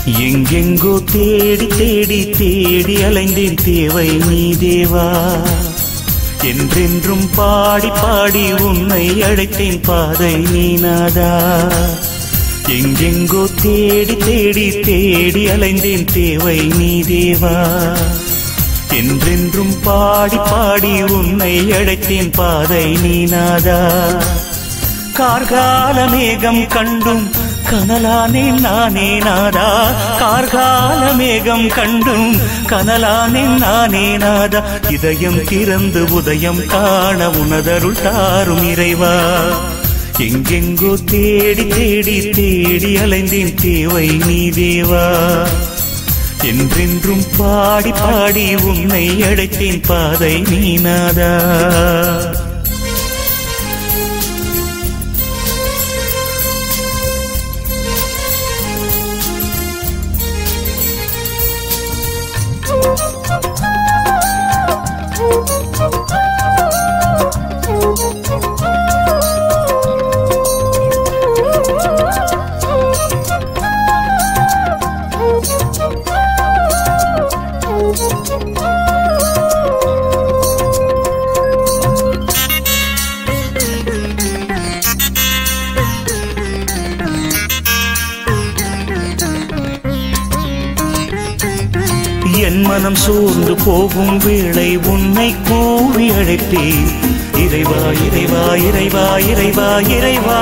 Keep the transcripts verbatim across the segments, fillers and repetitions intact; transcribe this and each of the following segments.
எங்கெங்கோ தேடி தேடி தேடி அலைந்தேன் தேவை நீ தேவா. என்றென்றும் பாடி பாடி உன்னை அழைத்தேன் பாதை நீ நாதா. எங்கெங்கோ தேடி தேடி தேடி அலைந்தேன் தேவை நீ தேவா. என்றென்றும் பாடி பாடி உன்னை அழைத்தேன் பாதை நீ நாதா. கார்கால மேகம் கண்டும் கனலானேன் நானே நாதா. கார்கால மேகம் கண்டும் கனலானேன் நானே நாதா. இதயம் திறந்து உதயம் காண உனதருள் தாரும் இறைவா. எங்கெங்கோ தேடி தேடி தேடி அலைந்தேன் தேவை நீ தேவா. என்றென்றும் பாடி பாடி உன்னை அழைத்தேன் பாதை நீ நாதா. என் மனம் சோர்ந்து போகும் வேளை உன்னை கூவி அழைப்பேன். இறைவா இறைவா இறைவா இறைவா இறைவா.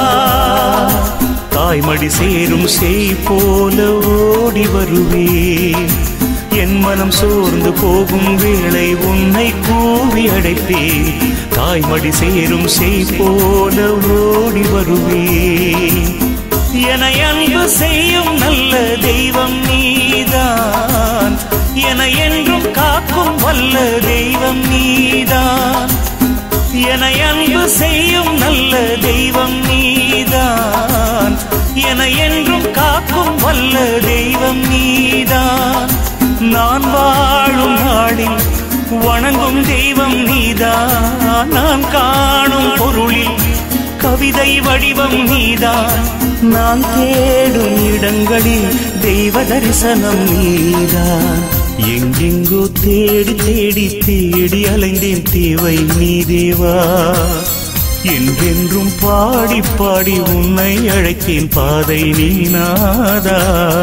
தாய்மடி சேரும் செய் போல ஓடி வருவேன். என் மனம் சோர்ந்து போகும் வேளை உன்னை கூவி அழைப்பேன். தாய்மடி சேரும் செய் போல ஓடி வருவேன். என அன்பு செய்யும் நல்ல தெய்வம் நீதான். என என்றும் காக்கும் வல்ல தெய்வம் நீதான். என அன்பு செய்யும் நல்ல தெய்வம் நீதான். என என்றும் காக்கும் வல்ல தெய்வம் நீதான். நான் வாழும் நாளில் வணங்கும் தெய்வம் நீதான். நான் காணும் பொருளில் கவிதை வடிவம் நீதான். நான் தேடும் இடங்களில் தெய்வ தரிசனம் நீதான். எங்கெங்கோ தேடி தேடி தேடி அலைந்தேன் தேவை நீ தேவா. என்றென்றும் பாடி பாடி உன்னை அழைத்தேன் பாதை நீ நாதா.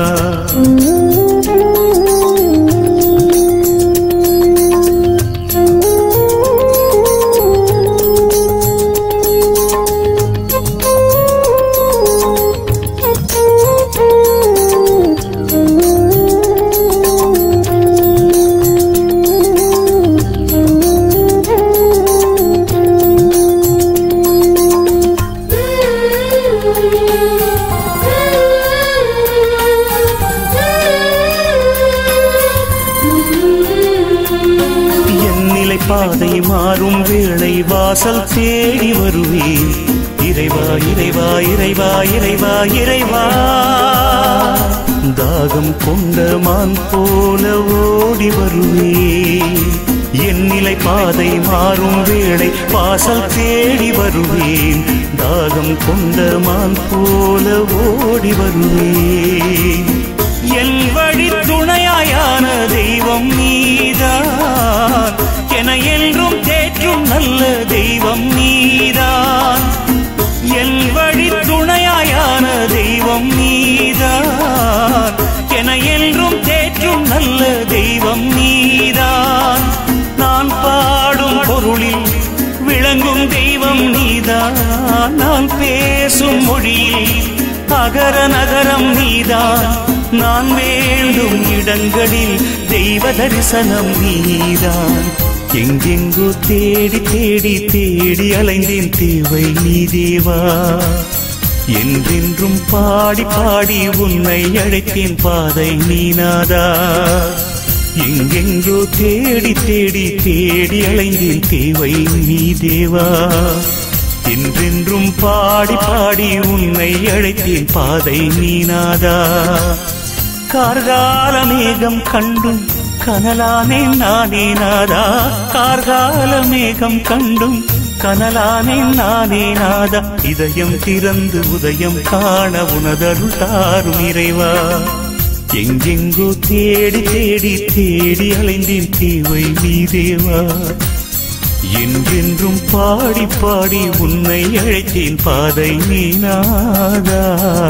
பாதை மாறும் வேளை வாசல் தேடி வருவேன். இறைவா இறைவா இறைவா இறைவா இறைவா. தாகம் கொண்ட மான் போல ஓடி வருவேன். என் நிலை பாதை மாறும் வேளை வாசல் தேடி வருவேன். தாகம் கொண்ட மான் போல ஓடி வருவேன். என் வழி துணையாயான தெய்வம் நீதான். என என்றும் தேற்றும் நல்ல தெய்வம் நீதான். என் வழி துணையாயான தெய்வம் நீதான். என என்றும் தேற்றும் நல்ல தெய்வம் நீதான். நான் பாடும் பொருளில் விளங்கும் தெய்வம் நீதான். நான் பேசும் மொழியில் அகர நகரம் நீதான். நான் வேண்டும் இடங்களில் தெய்வ தரிசனம் நீதான். எங்கெங்கோ தேடி தேடி தேடி அலைந்தேன் தேவை நீ தேவா. என்றென்றும் பாடி பாடி உன்னை அழைத்தேன் பாதை நீ நாதா. எங்கெங்கோ தேடி தேடி தேடி அலைந்தேன் தேவை நீ தேவா. என்றென்றும் பாடி பாடி உன்னை அழைத்தேன் பாதை நீ நாதா. கார்கால மேகம் கண்டும் கனலானேன் நானே நாதா. கார்கால மேகம் கண்டும் கனலானேன் நானே நாதா. இதயம் திறந்து உதயம் காண உனதருள் தாரும் இறைவா. எங்கெங்கோ தேடி தேடி தேடி அலைந்தேன் தேவை நீ தேவா. என்றென்றும் பாடி பாடி உன்னை அழைத்தேன் பாதை நீனாதா.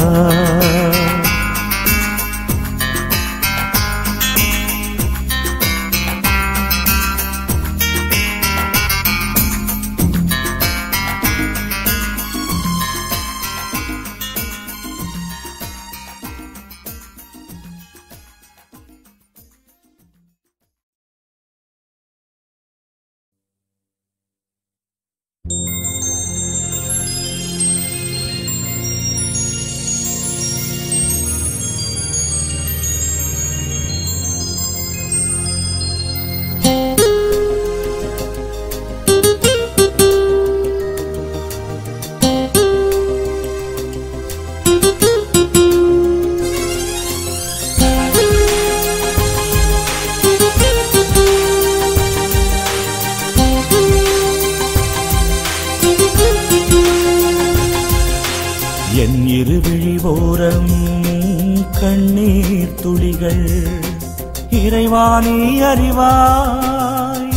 என் இருவிழி ஓரம் கண்ணீர் துளிகள் இறைவா நீ அறிவாய்.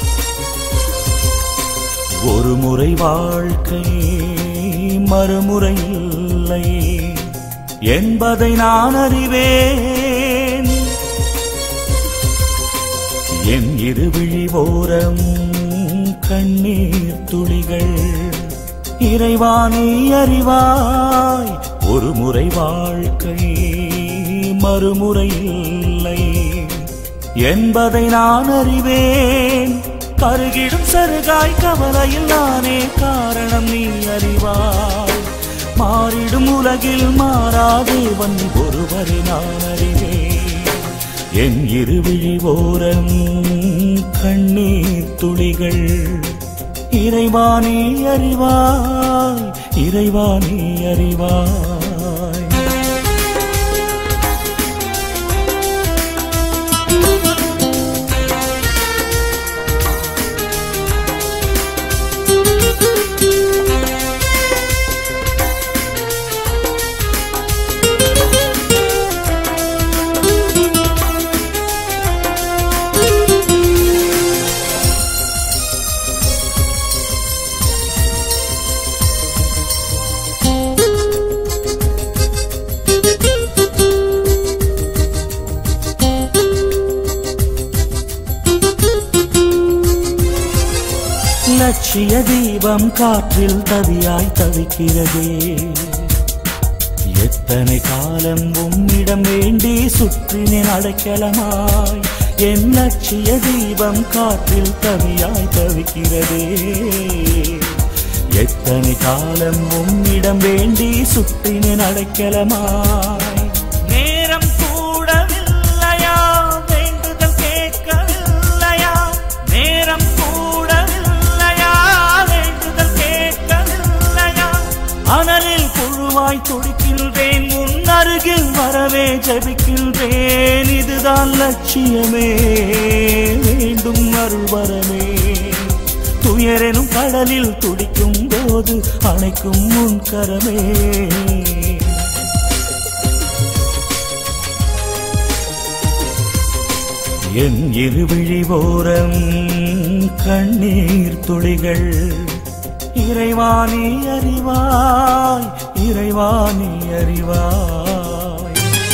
ஒரு முறை வாழ்க்கை மறுமுறை இல்லை என்பதை நான் அறிவேன். என் இருவிழி ஓரம் கண்ணீர் துளிகள் இறைவா நீ அறிவாய். ஒரு முறை வாழ்க்கை மறுமுறை இல்லை என்பதை நான் அறிவேன். கருகிடும் சருகாய் கவலையில் நானே காரணம் நீ அறிவாய். மாறிடும் உலகில் மாறாதேவன் ஒருவரை நான் அறிவேன். என் இருவிழி ஓரம் கண்ணீர் துளிகள் இறைவா நீ அறிவாய். இறைவா நீ அறிவாய். லட்சிய தீபம் காற்றில் தவியாய் தவிக்கிறதே. எத்தனை காலம் உம்மிடம் வேண்டி சுற்றினேன் அடைக்கலமாய். என் லட்சிய தீபம் காற்றில் தவியாய் தவிக்கிறதே. எத்தனை காலம் உம்மிடம் வேண்டி சுற்றினேன் அடைக்கலமாய். நேரம் கூடவில்லையா வேண்டுதல் கேட்கவில்லையா. நேரம் அனலில் புழுவாய் துடிக்கின்றேன். உன் அருகில் வரவே ஜபிக்கின்றேன். இதுதான் லட்சியமே வேண்டும் அருள் வரமே. துயரெனும் கடலில் துடிக்கும் போது அணைக்கும் உன் கரமே. என் இருவிழி ஓரம் கண்ணீர் துளிகள் இறைவா நீ அறிவாய். இறைவா நீ அறிவாய்.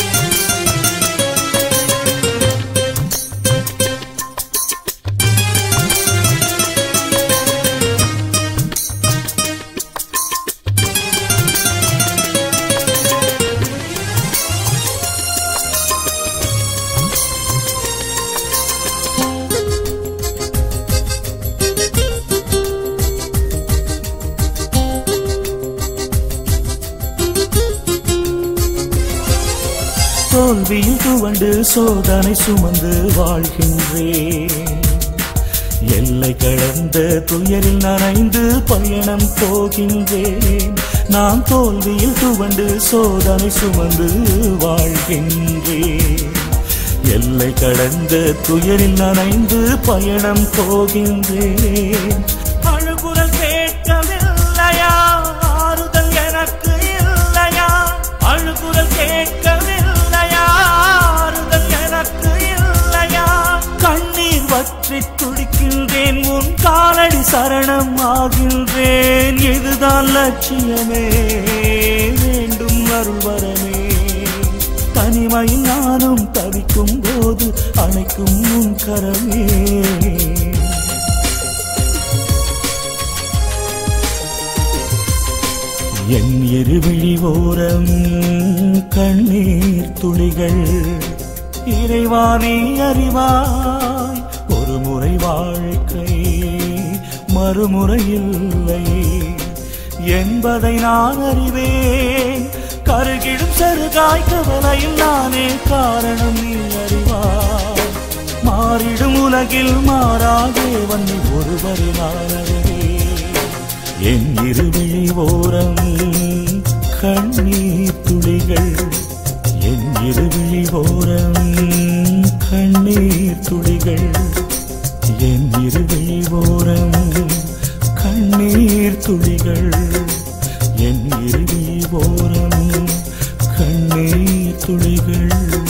தோல்வியில் துவண்டு சோதனை சுமந்து வாழ்கின்றேன். எல்லை கடந்த துயரில் நனைந்து பயணம் போகின்றேன். நான் தோல்வியில் துவண்டு சோதனை சுமந்து வாழ்கின்றேன். எல்லை கடந்த துயரில் நனைந்து பயணம் போகின்றேன். அழுகுரல் கேட்கவில்லையா ஆறுதல் எனக்கு இல்லையா. அழுகுரல் கேட்கவில்லையா சரணம் ஆகின்றேன். இதுதான் லட்சியமே, வேண்டும் அருள்வரமே. தனிமையில் நானும் தவிக்கும் போது அணைக்கும் உன் கரமே. என் இருவிழி ஓரம் கண்ணீர் துளிகள். இறைவா நீ அறிவாய், ஒரு முறை வாழ்க்கை மறுமுறை இல்லை என்பதை நான் அறிவேன். கருகிடும் சருகாய் கவலையில் நானே காரணம் நீ அறிவாய். மாறிடும் உலகில் மாறாதே வண்ணி ஒருவரை நான் அறிவேன். என் இருவிழி ஓரம் கண்ணீர் துளிகள். என் இருவிழி ஓரம் கண்ணீர் துளிகள். என் இருவிழி ஓரம் கண்ணீர் துளிகள். என் இருவிழி ஓரம் கண்ணீர் துளிகள்.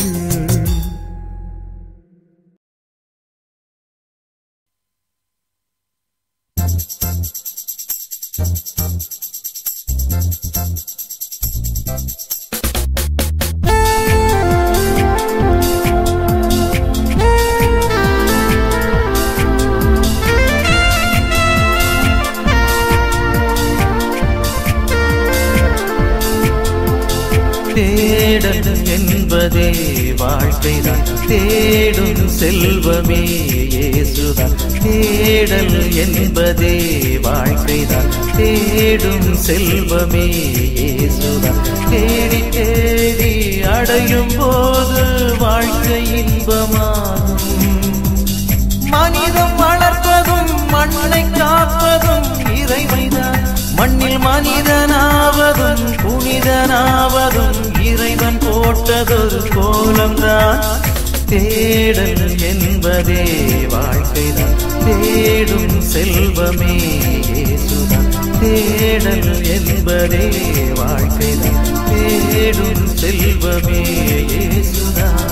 தேடல் என்பதே வாழ்க்கைதான், தேடும் செல்வமே இயேசுதான். தேடல் என்பதே வாழ்க்கைதான், தேடும் செல்வமே இயேசுதான். தேடி தேடி அடையும் போது வாழ்க்கை இன்பமாகும். மனிதம் வளர்ப்பதும் மண்ணை காப்பதும் இறைமைதான். மண்ணில் மனிதனாவதும் புனிதனாவதும் இறைவன் போட்டதொரு கோலம்தான். தேடல் என்பதே வாழ்க்கைதான், தேடும் செல்வமே இயேசுதான். தேடல் என்பதே வாழ்க்கைதான், தேடும் செல்வமே இயேசுதான்.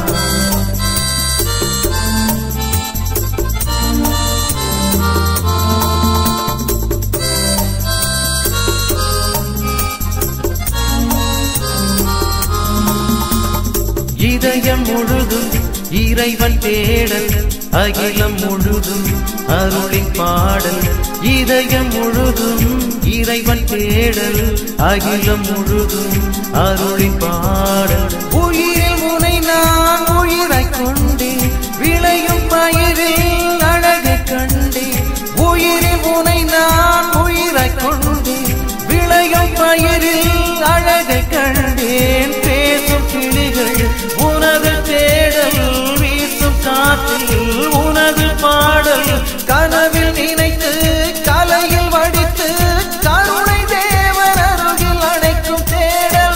இதயம் முழுதும் இறைவன் தேடல், அகிலம் முழுதும் அருளின் பாடல். இதயம் முழுதும் இறைவன் தேடல், அகிலம் முழுதும் அருளின் பாடல். உயிரில் உனை நான் உயிரைக் கொண்டேன், விளையும் பயிரில் அழகை கண்டேன். உயிரில் உனை நான் உயிரைக் கொண்டேன், விளையும் பயிரில் அழகை கண்டேன். பேசும் கிளிகள் உனது தேடல், வீசும் காற்றில் உனது பாடல். கனவில் நினைத்து கலையில் வடித்து கருணை தேவன் அருகில் அணைக்கும் தேடல்.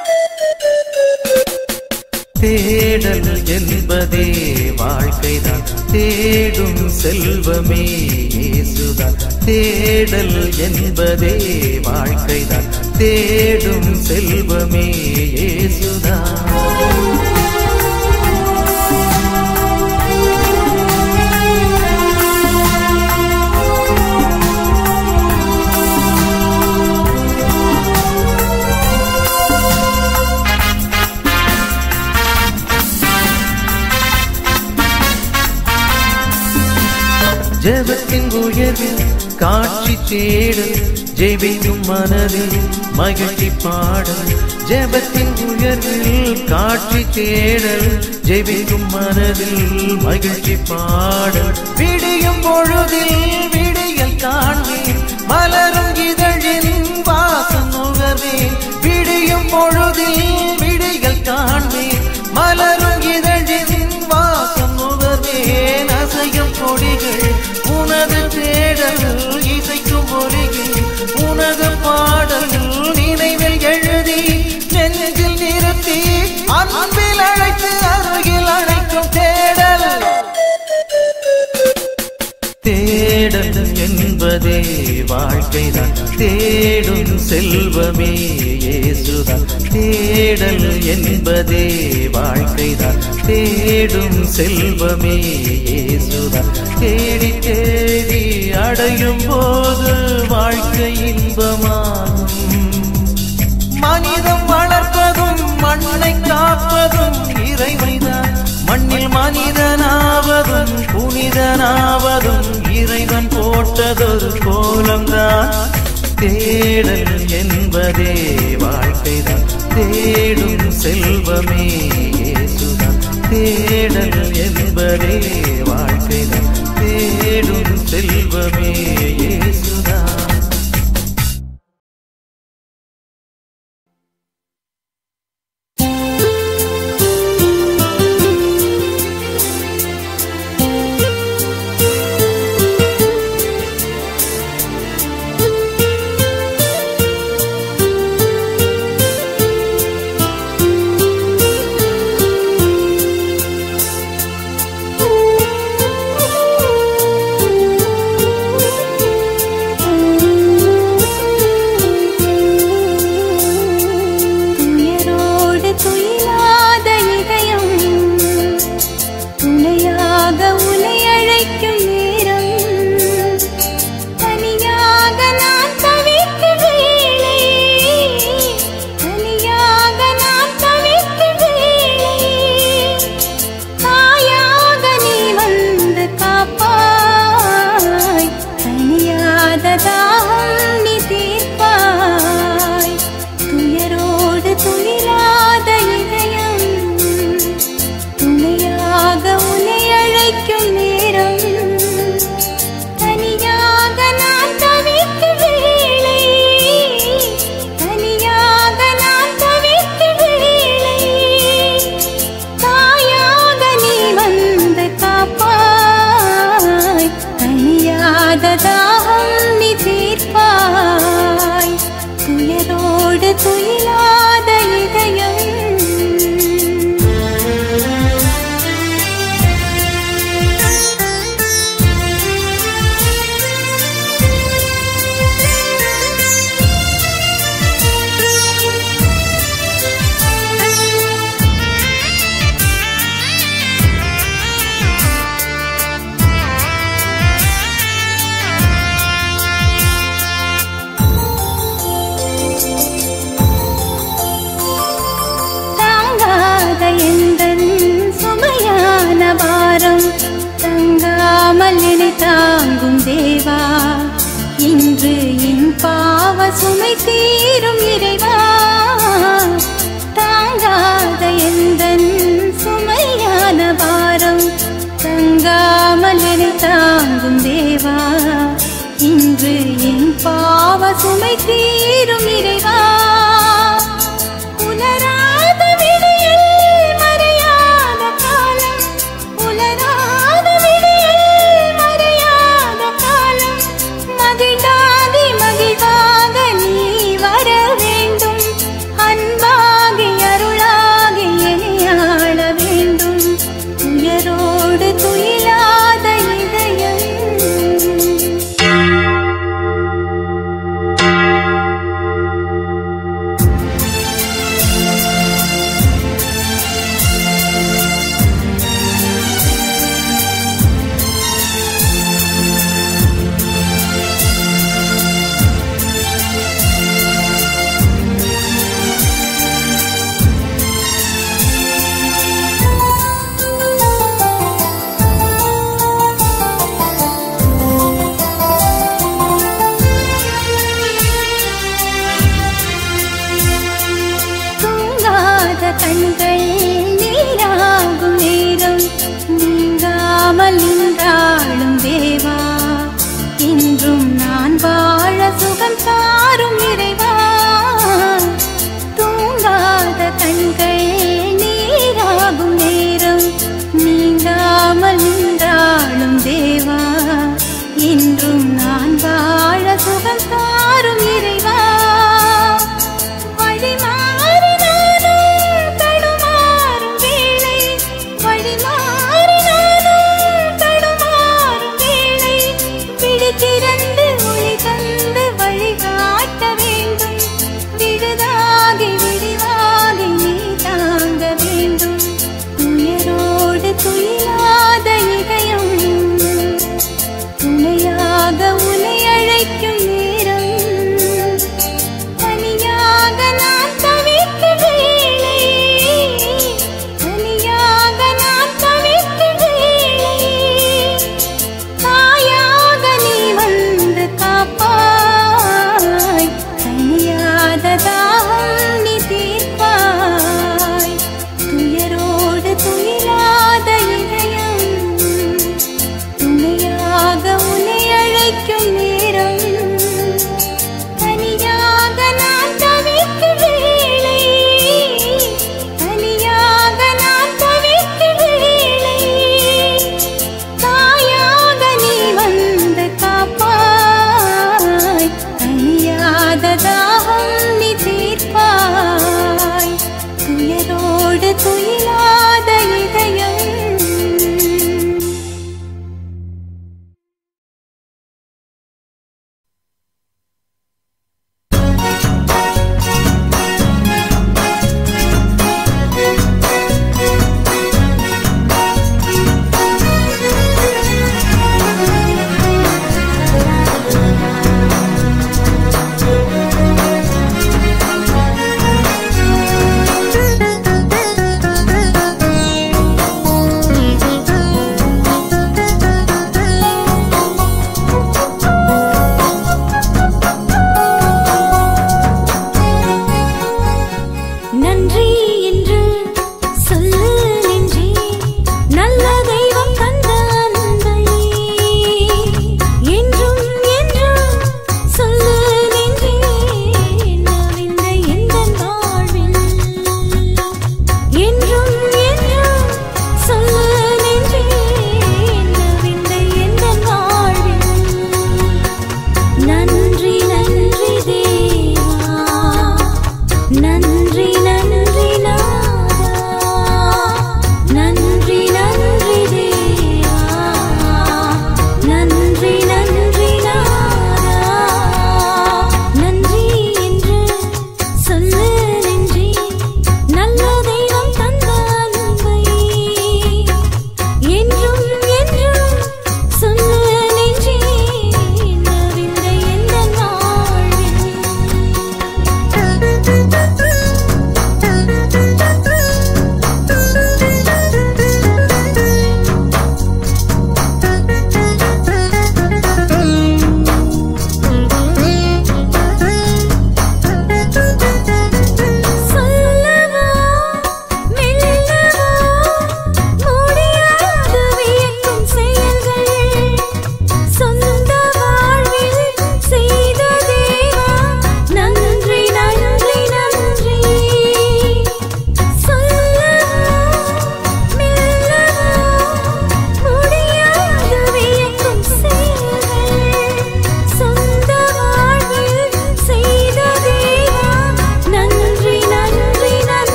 தேடல் என்பதே வாழ்க்கைதான், தேடும் செல்வமே இயேசுதான். தேடல் என்பதே வாழ்க்கைதான், தேடும் செல்வமே இயேசுதான். ஜெபத்தின் உயர்வில் காட்சி தேடல், ஜெபிக்கும் மனதில் மகிழ்ச்சி பாடல். ஜெபத்தின் உயர்வில் காட்சி தேடல், ஜெபிக்கும் மனதில் மகிழ்ச்சி பாடல். விடியும் பொழுதில் விடியல் காண்பேன், மலரும் இதழின் வாசம் நுகர்வேன். விடியும் பொழுதில் விடியல் காண்பேன், மலரும் இதழின் வாசம் நுகர்வேன். அசையும் கொடிகள் உனது தேடல், இசைக்கும் ஒலிகள் உனது பாடல். நினைவில் எழுதி நெஞ்சில் நிறுத்தி அன்பில் அழைத்து அருகில் அழைக்கும் தேடல். தேடல் என்பதே வாழ்க்கைதான், தேடும் செல்வமே இயேசுதான். தேடல் என்பதே வாழ்க்கைதான். தேடும் செல்வமே இயேசுதான். தேடி தேடி அடையும் போது வாழ்க்கை இன்பமாகும். மனிதம் வளர்ப்பதும் மண்ணை காப்பதும் இறைவன்தான். மண்ணில் மனிதனாவதும் புனிதனாவதும் இறைவன் போட்டதொரு கோலம்தான். தேடல் என்பதே வாழ்க்கைதான். தேடும் செல்வமே இயேசுதான். தேடல் என்பதே வாழ்க்கைதான். தேடும் செல்வமே இயேசுதான். தாங்கும் தேவா, இன்று என் பாவ சுமை தீரும் இறைவா. தாங்காத எந்தன் சுமையான பாரம் தங்காமல் என்னை தாங்கும் தேவா, இன்று என் பாவ சுமை தீரும் இறைவா. உலராத விடியல் மறையாத காலம், உலராத விடியல் மறையாத காலம், மகிழ்ந்தாகி மகிழ்வாக நீ வர வேண்டும், அன்பாகி அருளாகி என்னை ஆள வேண்டும். துயரோடு துயிலாத இதயம் கண்கள் நீராகும் நேரம் நீங்காமல் நின்றாளும் தேவா, இன்றும் நான் வாழ சுகம் தாரும் இறைவா. தூங்காத கண்கள் நீராகும் நேரம் நீங்காமல் நின்றாளும் தேவா, இன்றும் நான் வாழ சுகம் தாரும் இறைவா. திறந்து ஒளி தந்து வழிகா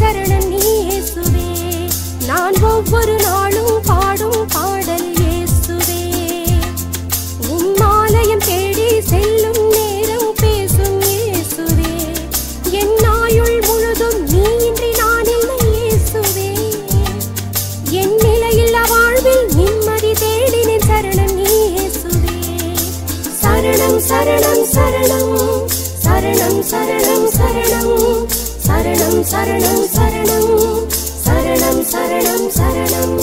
சரணம் நீ இயேசுவே. நான் ஒவ்வொரு நாளும் பாடும் பாடல் இயேசுவே. உம் ஆலயம் தேடி செல்லும் நேரம் பேசும் இயேசுவே. என் ஆயுள் முழுதும் நீ இன்றி நான் இல்லை இயேசுவே. என் நிலையில்லா வாழ்வில் நிம்மதி தேடினேன் சரணம் நீ இயேசுவே. சரணம் சரணம் சரணம் சரணம் சரணம் சரணம் சரணம் சரணம் சரணம் சரணம் சரணம் சரணம்.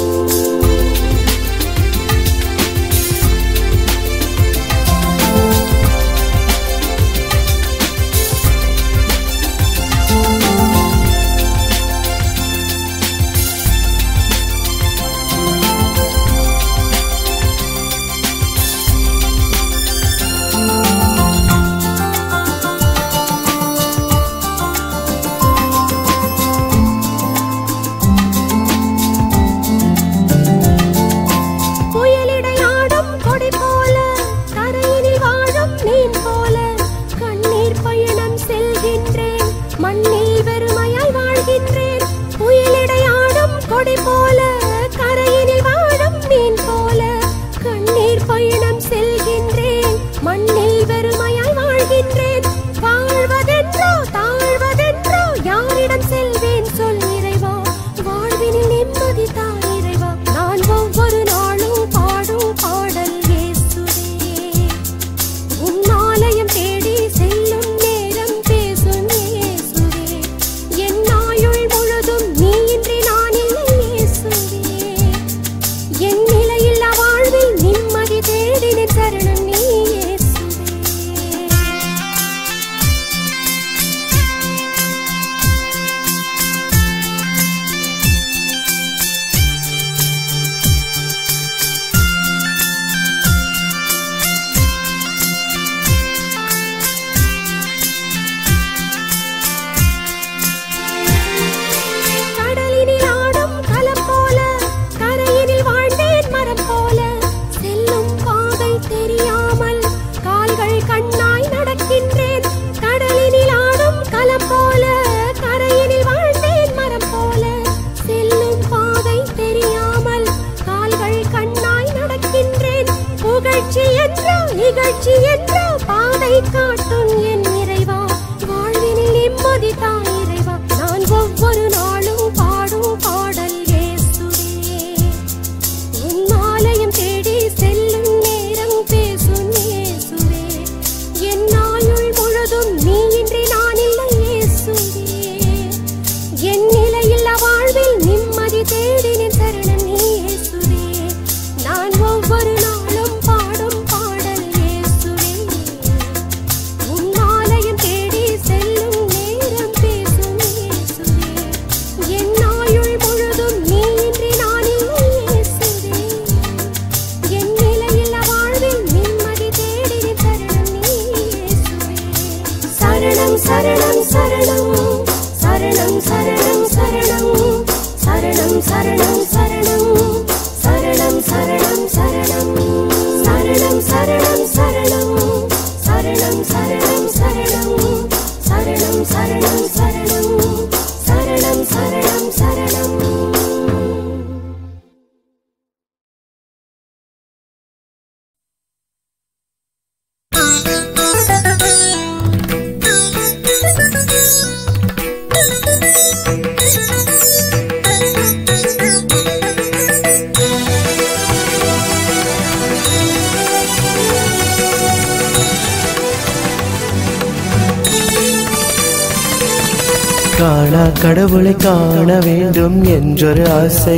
காணா கடவுளை காண வேண்டும் என்றொரு ஆசை,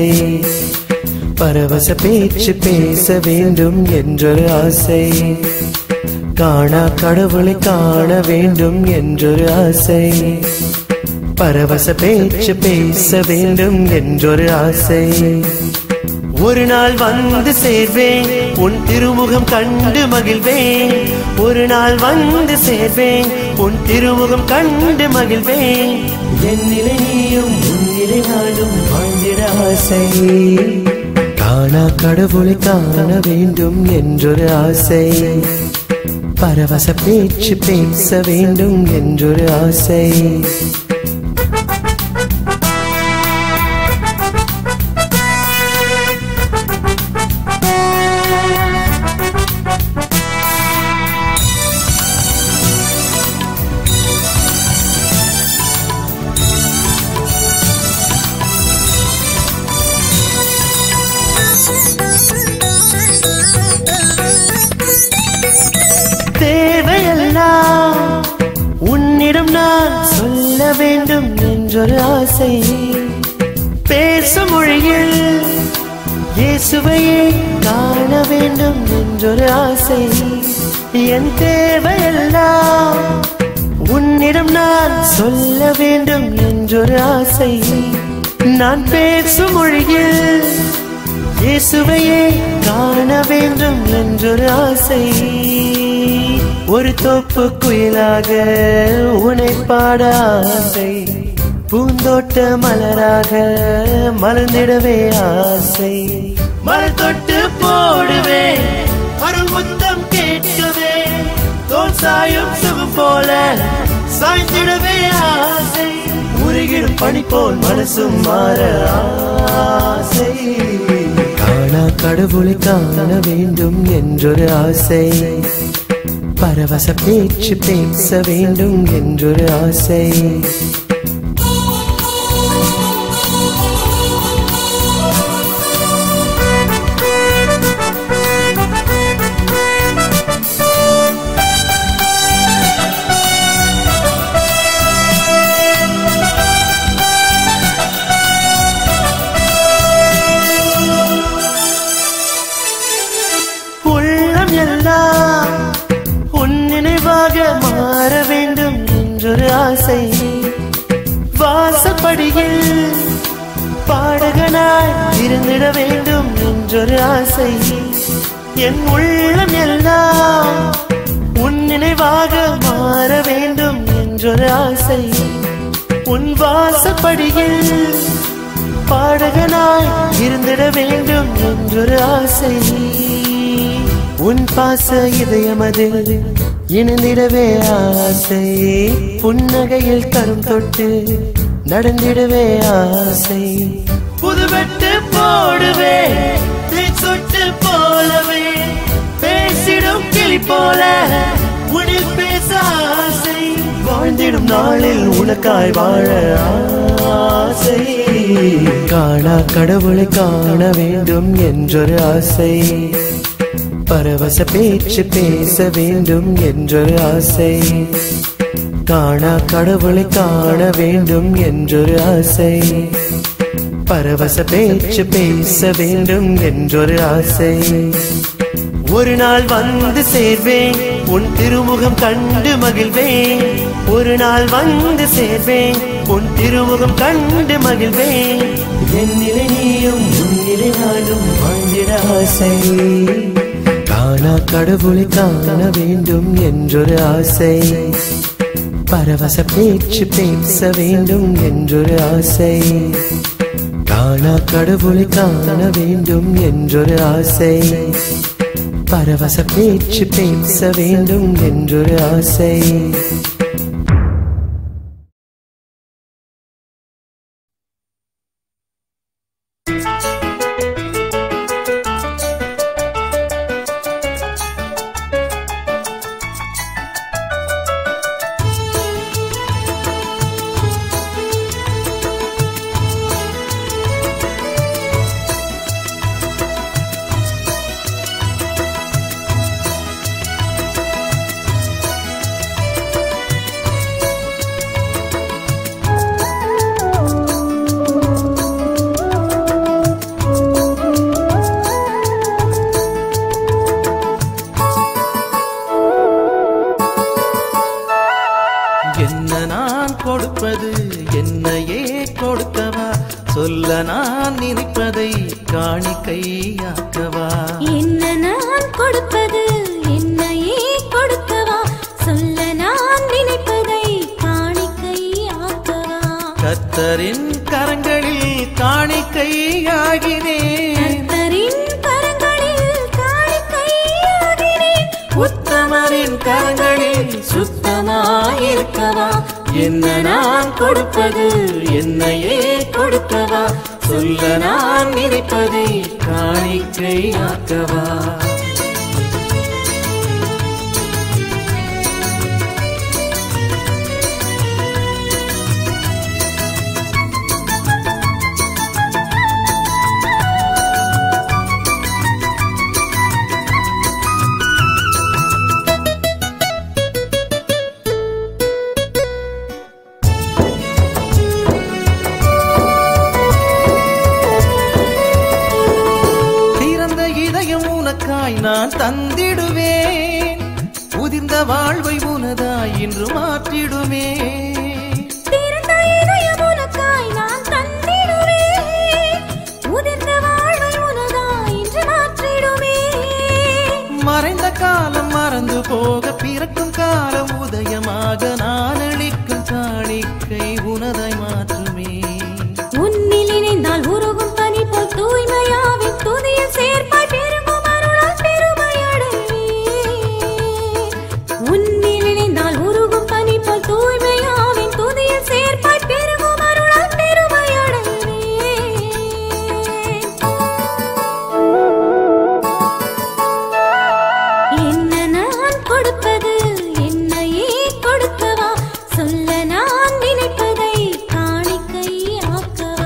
பரவச பேச்சு பேச வேண்டும் என்றொரு ஆசை. காணா கடவுளை காண வேண்டும் என்றொரு ஆசை, பரவச பேச்சு பேச வேண்டும் என்றொரு ஆசை. ஒரு நாள் வந்து சேர்வேன் உன் திருமுகம் கண்டு மகிழ்வேன், ஒரு நாள் வந்து சேர்வேன் உன் திருமுகம் கண்டு மகிழ்வேன். என் நிலை நீயும் உன் நிலை நாடும் வாழ்ந்திட ஆசை. காணா கடவுளை காண வேண்டும் என்றொரு ஆசை, பரவச பேச்சு பேச வேண்டும் என்றொரு ஆசை. உன்னிடம் நான் சொல்ல வேண்டும் என்றொரு ஆசை பேசும் மொழியில் இயேசுவையே காண வேண்டும் என்றொரு ஆசை என் தேவையெல்லாம் உன்னிடம் நான் சொல்ல வேண்டும் என்றொரு ஆசை நான் பேசும் மொழியில் இயேசுவையே காண வேண்டும் என்றொரு ஆசை ஒரு தோப்பு குயிலாக உன்னை பாட ஆசை பூந்தோட்ட மலராக மலர்ந்திடவே ஆசை மலர் தொட்டு போடுவே அருள் முத்தம் கேட்கவே தோல் சாயும் சுகம் போல சாய்ந்திடவே ஆசை உருகிடும் பனி போல் மனசும் மாற ஆசை காணா கடவுளை காண வேண்டும் என்றொரு ஆசை பரவச பேச்சு பேச வேண்டும் என்றொரு ஆசை மாற வேண்டும் என்றொரு ஆசை வாசப்படியில் பாடகனாய் இருந்திட வேண்டும் என்றொரு ஆசை என் உள்ளம் எல்லாம் உன் நினைவாக மாற வேண்டும் என்றொரு ஆசை உன் வாசப்படியில் பாடகனாய் இருந்திட வேண்டும் என்றொரு ஆசை உன் பாச இதயமதில் இணைந்திடவே ஆசை புன்னகையில் கரும் தொட்டு நடந்திடவே ஆசை புதுவெட்டு போடுவே சொட்டு போலவே பேசிடும் கிளி போல உனில் பேச ஆசை வாழ்ந்திடும் நாளில் உனக்காய் வாழ ஆசை காணா கடவுளை காண வேண்டும் என்றொரு ஆசை பரவச பேச்சு பேச வேண்டும் என்றொரு ஆசை காணா கடவுளை காண வேண்டும் என்றொரு ஆசை பரவச பேச்சு பேச வேண்டும் என்றொரு ஆசை ஒரு நாள் வந்து சேர்வேன் உன் திருமுகம் கண்டு மகிழ்வேன் ஒரு நாள் வந்து சேர்வேன் உன் திருமுகம் கண்டு மகிழ்வேன் என் நிலை நீயும் உன் நிலை நானும் வாழ்ந்திட ஆசை காணா கடவுளை காண வேண்டும் என்றொரு ஆசை பரவச பேச்சு பேச வேண்டும் என்றொரு ஆசை காணா கடவுளை காண வேண்டும் என்றொரு ஆசை பரவச பேச்சு பேச வேண்டும் என்றொரு ஆசை நான் தந்திடுவேன். உதிர்ந்த வாழ்வை உனதாய் இன்று மாற்றிடுமே. திறந்த இதயம் உனக்காய் நான் தந்திடுவேன். உதிர்ந்த வாழ்வை உனதாய் இன்று மாற்றிடுமே. மறைந்த காலம் மறந்து போக பிறக்கும் காலம் உதயமாக நான் அளிக்கும் காணிக்கை உனதாய் மாற்றுமே. உன்னில் இணைந்தால் உருகும் பனி போல் தூய்மையாவின் துதியில் சேர்ப்பாய் பெருகும் அருளால் பெருமையடைவே. உன்னில் இணைந்தால் உருகும் பனி போல் தூய்மையாவின் துதியில் சேர்ப்பாய் பெருகும் அருளால் பெருமையடைவே. என்ன நான் கொடுப்பது என்னையே கொடுக்கவா, சொல்ல நான் நினைப்பதை காணிக்கை ஆக்கவா.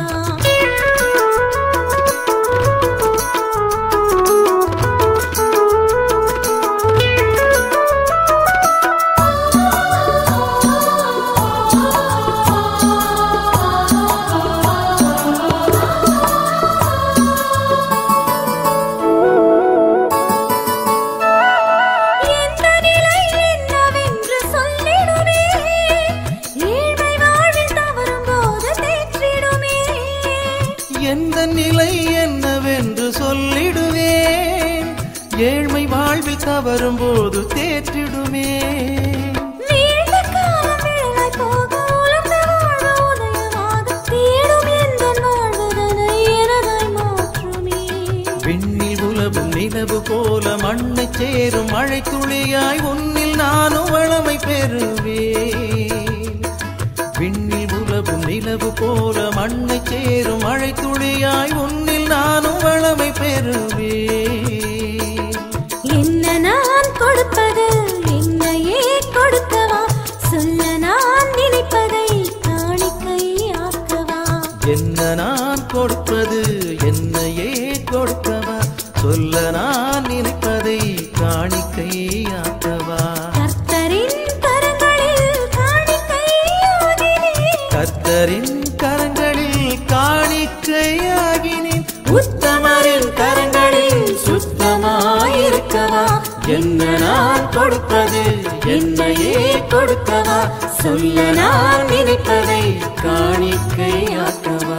எந்த நிலை என்னவென்று சொல்லிடுவேன். ஏழ்மை வாழ்வில் தவறும் போது தேற்றிடுமே. எந்த நிலை என்னவென்று சொல்லிடுவேன். ஏழ்மை வாழ்வில் தவறும் போது தேற்றிடுமே. நீண்ட காலம் வேலை போக உலர்ந்த வாழ்வு உதயமாக தேடும் எந்தன் வாழ்வுதனை எனதாய் மாற்றுமே. விண்ணில் உலவும் நிலவு போல மண்ணை சேரும் மழை துளியாய் உன்னில் நானும் வளமை பெறுவேன். விண்ணில் உலவும் நிலவு போல மண்ணை சேரும் மழை துளியாய் உன்னில் நானும் வளமை பெறுவேன். என்ன நான் கொடுப்பது என்னையே கொடுக்கவா, சொல்ல நான் நினைப்பதை காணிக்கை ஆக்கவா. என்ன நான் கொடுப்பது என்னையே கொடுக்கவா, சொல்ல நான் நினைப்பதை காணிக்கையாக்கவா. கர்த்தரின் கரங்களில் காணிக்கையாகினேன். கர்த்தரின் கரங்களில் காணிக்கையாகினேன். உத்தமரின் கரங்களில் சுத்தமாயிருக்கவா. என்ன நான் கொடுப்பது என்னையே கொடுக்கவா, சொல்ல நான் நினைப்பதை காணிக்கையாக்கவா.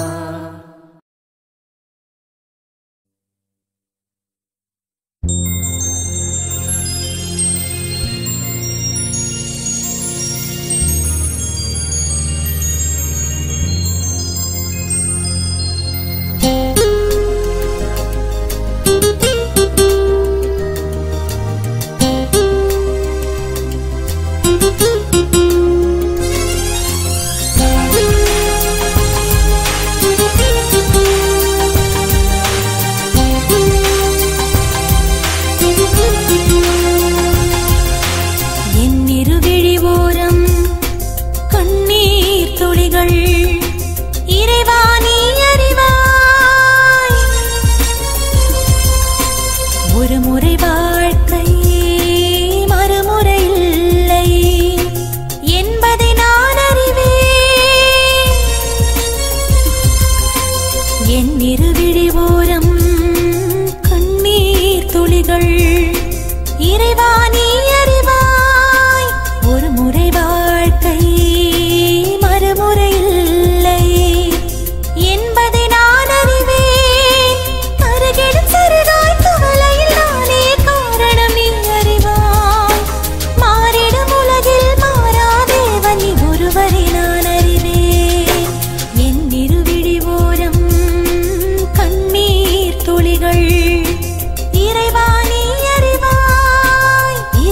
என் இருவிழி ஓரம் கண்ணீர் துளிகள் இறைவா நீ அறிவாய். ஒரு முறை வாழ்க்கை மறுமுறை இல்லை என்பதை நான் அறிவேன். என் இருவிழி ஓரம் கண்ணீர் துளிகள் இறைவா நீ அறிவாய். ஒரு முறை வாழ்க்கை மறுமுறை இல்லை என்பதை நான் அறிவேன். அருகிலும் சிறுதாய் கவலையில் நானே காரணம் நீ அறிவாய். மாறிடும் உலகில் மாறாதேவன் நீ ஒருவரை நான் அறிவேன். என் இருவிழி ஓரம் கண்ணீர் துளிகள் இறைவா நீ அறிவாய்.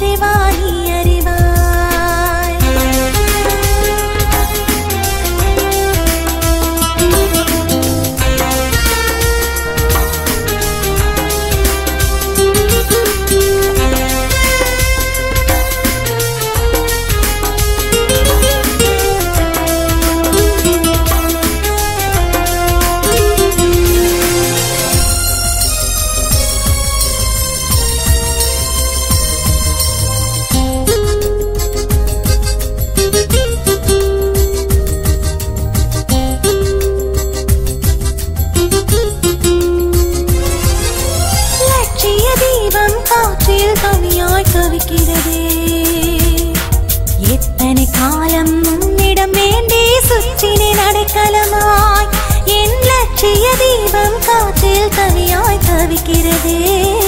தவிக்கிறதே.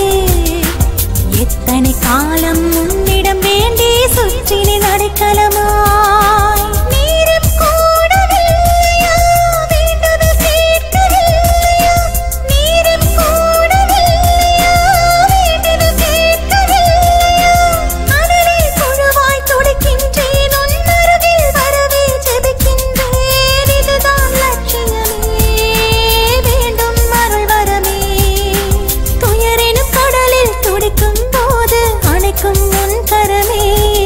எத்தனை காலம் உன்னிடம் வேண்டி சுற்றினே நடைக்கலமாய். நீரும் கூடவில்லையா, வேண்டுதல் கேட்கவில்லையா, நீரும் கூடவில்லையா, வேண்டுதல் கேட்கவில்லையா. அனலே புழுவாய் துடிக்கின்றேன், உன் அருகில் வரவே ஜெபிக்கின்றேன். இதுதான் லட்சியமே, வேண்டும் அருள் வரமே. துயரெனும் கடலில் துடிக்கும் போது அணைக்கும் உன் கரமே.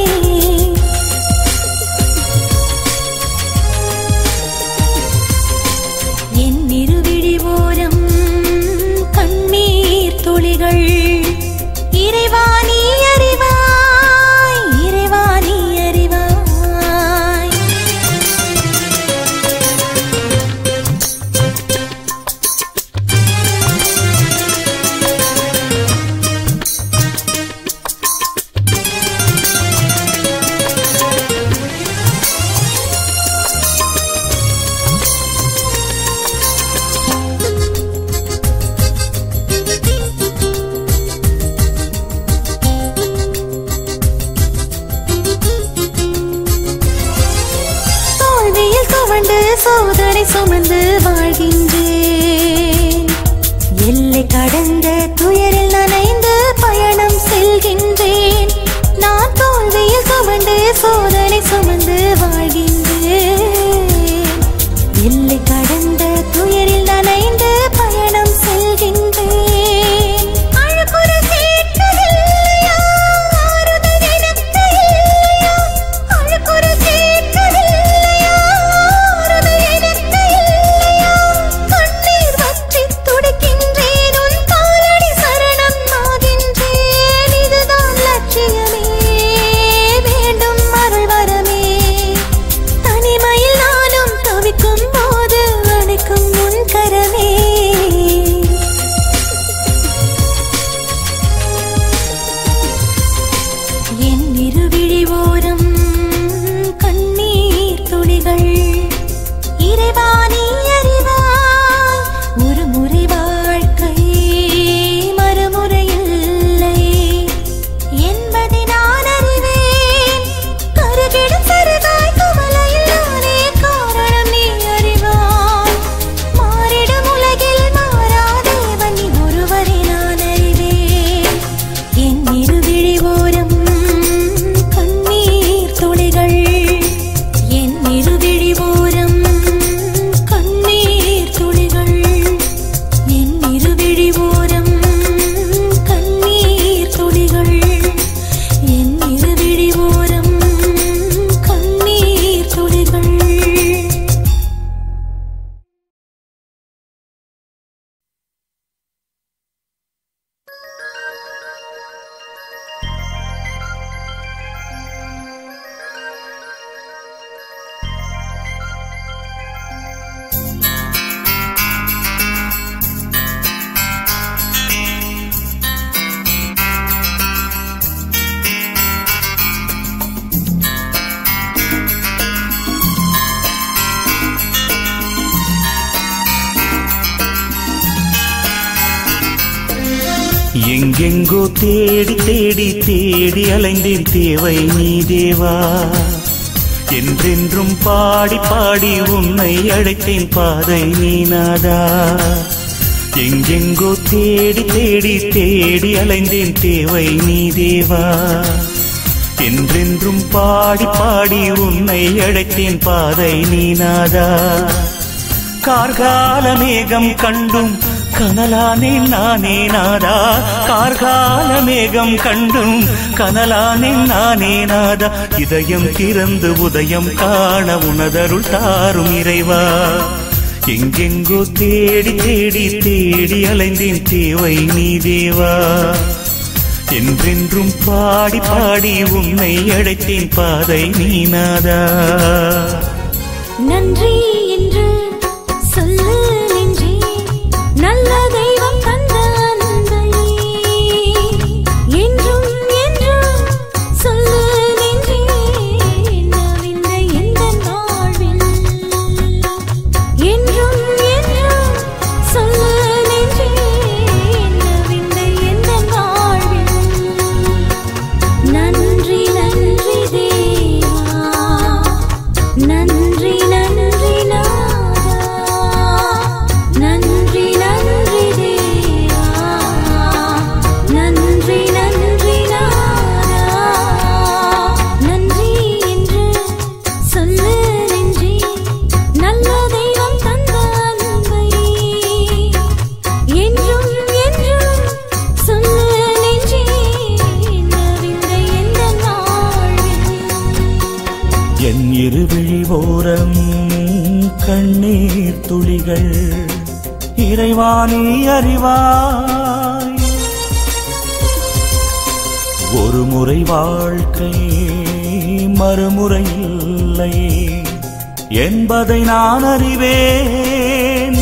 என் இருவிழி ஓரம் கண்ணீர் துளிகள். இறைவா நீ அறிவாய், இறைவா நீ அறிவாய். தோல்வியில் துவண்டு சோதனை சுமந்து வாழ்கின்றேன். எல்லை கடந்த துயரில் நனைந்து பயணம் செல்கின்றேன். நான் தோல்வியில் துவண்டு சோதனை சுமந்து வாழ்கின்றேன். எல்லை கடந்த துயரில் நனைந்து பயணம் செல்கின்றேன். அழுகுரல் கேட்கவில்லையா, ஆறுதல் எனக்கு இல்லையா. அழுகுரல் கேட்கவில்லையா, ஆறுதல் எனக்கு இல்லையா. கண்ணீர் வற்றித் துடிக்கின்றேன், உன் காலடி சரணம் ஆகின்றேன். இதுதான் லட்சியமே, வேண்டும் அருள் வரமே. தனிமையில் நானும் தவிக்கும் போது அணைக்கும் உன் கரமே. என் இருவிழி ஓரம் கண்ணீர் துளிகள். இறைவா நீ அறிவாய், ஒரு முறை வாழ்க்கை மறுமுறை இல்லை என்பதை நான் அறிவேன். கருகிடும் சருகாய் கவலையில் நானே காரணம் நீ அறிவாய். மாறிடும் உலகில் மாறாதேவன் நீ ஒருவரை நான் அறிவேன். என் இருவிழி ஓரம் கண்ணீர் துளிகள். என் இருவிழி ஓரம் கண்ணீர் துளிகள். என் இருவிழி ஓரம் கண்ணீர் துளிகள். என் இருவிழி ஓரம் கண்ணீர் துளிகள். எங்கெங்கோ தேடி தேடி தேடி அலைந்தேன், தேவை நீ தேவா. என்றென்றும் பாடி பாடி உன்னை அழைத்தேன், பாதை நீ நாதா. எங்கெங்கோ தேடி தேடி தேடி அலைந்தேன், தேவை நீ தேவா. என்றென்றும் பாடி பாடி உன்னை அழைத்தேன், பாதை நீ நாதா. கார்கால மேகம் கண்டும் கனலானேன் நானே நாதா. கார்கால மேகம் கண்டும் கனலானேன் நானே நாதா. இதயம் திறந்து உதயம் காண உனதருள் தாரும் இறைவா. எங்கெங்கோ தேடி தேடி தேடி அலைந்தேன், தேவை நீ தேவா. என்றென்றும் பாடி பாடி உன்னை அழைத்தேன், பாதை நீ நாதா. நன்றி என்று சொல்லு நெஞ்சே, நல்ல தெய்வம் தந்த அன்பை. என்றும் என்றும் சொல்லு நெஞ்சே, என்னவில்லை இந்த வாழ்வில். என்றும் என்றும் சொல்லு நெஞ்சே, துளிகள் இறைவா நீ அறிவாய். ஒரு முறை வாழ்க்கை மறுமுறை இல்லை என்பதை நான் அறிவேன்.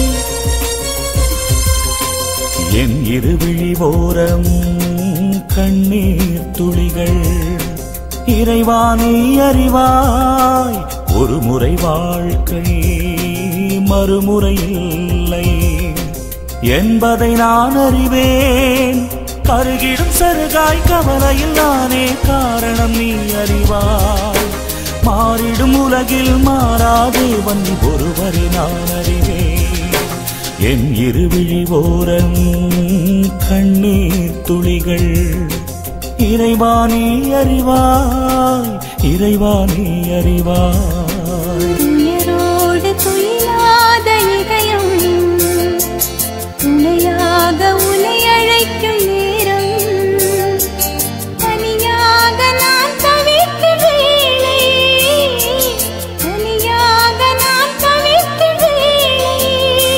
என் இருவிழி ஓரம் கண்ணீர் துளிகள் இறைவா நீ அறிவாய். ஒரு முறை வாழ்க்கை மறுமுறை இல்லை என்பதை நான் அறிவேன். கருகிடும் சருகாய் கவலையில் நானே காரணம் நீ அறிவாய். மாறிடும் உலகில் மாறாதேவன் ஒருவரை நான் அறிவேன். என் இருவிழி ஓரம் கண்ணீர் துளிகள் இறைவா நீ அறிவாய். இறைவா நீ அறிவாய். துயரோடு துயிலாத இதயம் துணையாக உன்னை அழைக்கும் நேரம் தனியாக நான் தவிக்கும் வேளை தனியாக நான் தவிக்கும் வேளை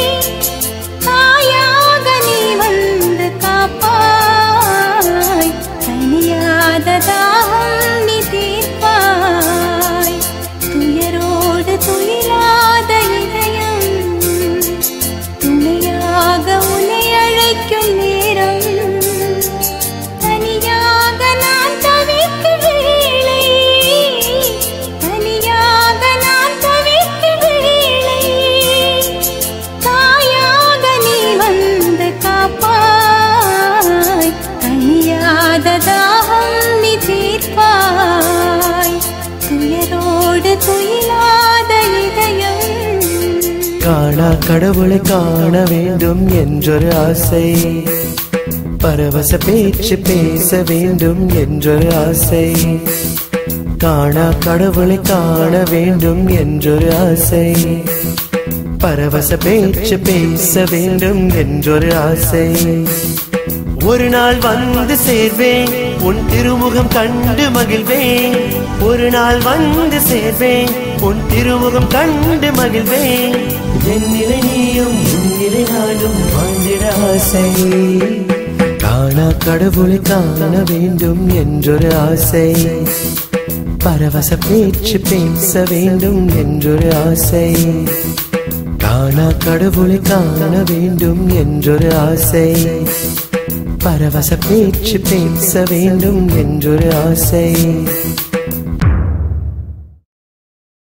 தாயாக நீ வந்து காப்பாய். தனியாத தாகம் நீ தீர்ப்பாய். துயரோடு துயிலாத இதயம் துணையாக உன்னை அழைக்கும் நேரம் தனியாக நான் தவிக்கும் வேளை தனியாக நான் தவிக்கும் வேளை தாயாக நீ வந்து காப்பாய். தனியாத தாகம் நீ தீர்ப்பாய். துயரோடு துயிலாத இதயம். காணா கடவுளை காண வேண்டும் என்றொரு ஆசை. பரவச பேச்சு பேச வேண்டும் என்றொரு ஆசை. காணா கடவுளை காண வேண்டும் என்றொரு ஆசை. பரவச பேச்சு பேச வேண்டும் என்றொரு ஆசை. ஒரு நாள் வந்து சேர்வேன் உன் திருமுகம் கண்டு மகிழ்வேன். ஒரு நாள் வந்து சேர்வேன் உன் திருமுகம் கண்டு மகிழ்வேன். என் நிலை நீயும் உன் நிலை நானும் வாழ்ந்திட ஆசை. காணா கடவுளை காண வேண்டும் என்றொரு ஆசை. பரவச பேச்சு பேச வேண்டும் என்றொரு ஆசை. காணா கடவுளை காண வேண்டும் என்றொரு ஆசை. பரவச பேச்சு பேச வேண்டும் என்றொரு ஆசை.